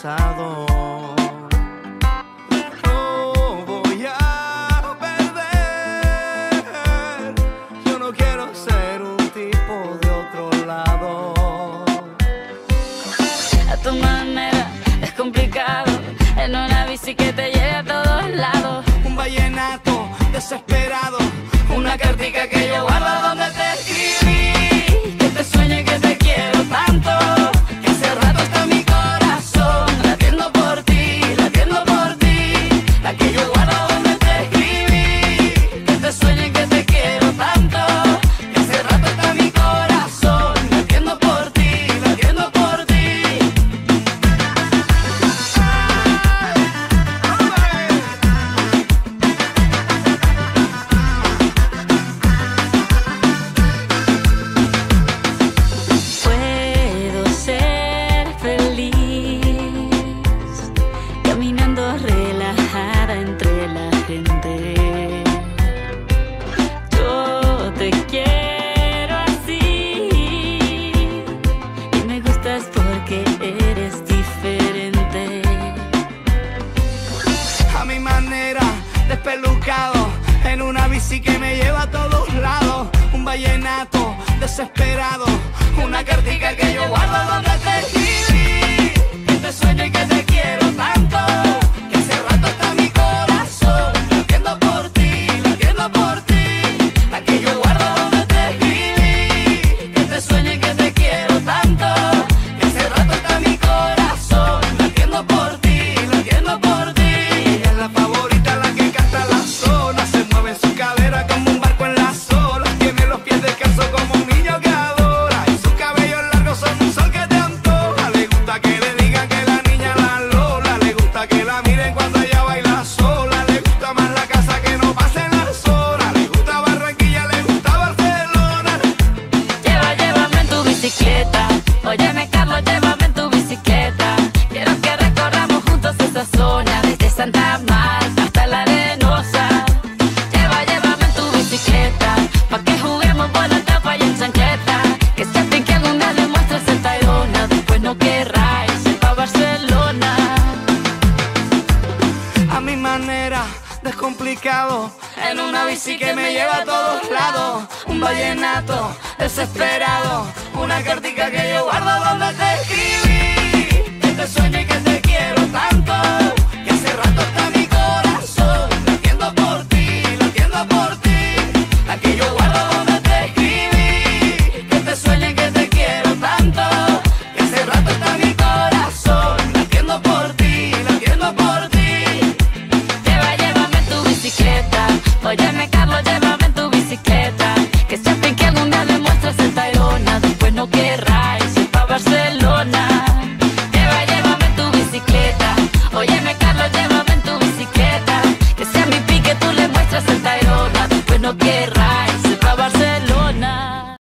pasado. No voy a perder. Yo no quiero ser un tipo de otro lado. A tu manera es complicado, en una bici que te lleve a todos lados. Un vallenato desesperado, una cartica que yo guardo donde te escribí. Que te sueño y que te quiero tanto, Que hace rato está mi corazón latiendo por ti, latiendo por ti. la que yo guardo donde te escribí. Que te sueño y que te quiero tanto, que hace rato está mi corazón latiendo por ti, latiendo por ti. Puedo ser feliz caminando relajada entre la gente. Yo te quiero así y me gustas porque eres diferente. A mi manera, despelucado, en una bici que me lleva a todos lados. Un vallenato desesperado, una cartica que yo guardo donde te escribí. Que te sueño y que te quiero tanto, que hace rato está mi corazón latiendo por ti, latiendo por ti. La que yo guardo donde te escribí. Que te sueño y que te quiero tanto, que hace rato está mi corazón latiendo por ti, latiendo por ti. Ella es la favorita, la que canta la zona, se mueve en su cadera como un barco en las olas. Tiene los pies descalzos como un niño que adora, y sus cabellos largos son un sol que te antoja. Le gusta que le digan que la niña la Lola, le gusta que la miren cuando ella baila sola. Le gusta más la casa que no pasen las horas, le gusta Barranquilla, le gusta Barcelona. Llévame en tu bicicleta. Óyeme, Carlos, llévame en tu bicicleta. Quiero que recorramos juntos esa zona, desde Santa Marta hasta la Arenosa. Llévame en tu bicicleta, pa' que juguemos bola, tapa y en chancleta. Que se fin que algún día demuestres el Tayrona, después no querrás irse pa' Barcelona. A mi manera, descomplicado, en una bici que me lleva a todos lados. Un vallenato desesperado, una cartica que yo guardo donde te escribí. Que te sueño y que te quiero tanto, que hace rato está mi corazón latiendo por ti, latiendo por ti. La que yo guardo donde te escribí. Que te sueño y que te quiero tanto, que hace rato está mi corazón latiendo por ti, latiendo por ti. Llévame en tu bicicleta. Óyeme, Carlos, llévame